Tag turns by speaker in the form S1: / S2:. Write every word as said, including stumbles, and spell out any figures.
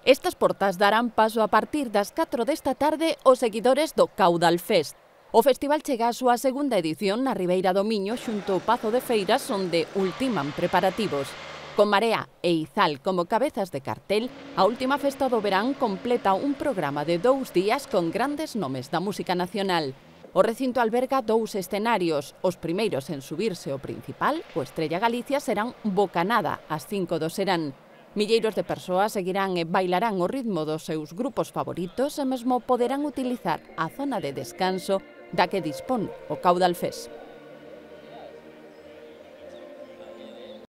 S1: Estas portas darán paso a partir das catro desta tarde aos seguidores do Caudal Fest. O festival chega á súa segunda edición na Ribeira do Miño xunto ao Pazo de Feiras, onde ultiman preparativos. Con Marea e Izal como cabezas de cartel, a última festa do verán completa un programa de dous días con grandes nomes da música nacional. O recinto alberga dous escenarios. Os primeiros en subirse ao principal, o Estrella Galicia, serán Bocanada, ás cinco do serán. Milleiros de persoas seguirán e bailarán ao ritmo dos seus grupos favoritos e mesmo poderán utilizar a zona de descanso da que dispón o Caudal Fest.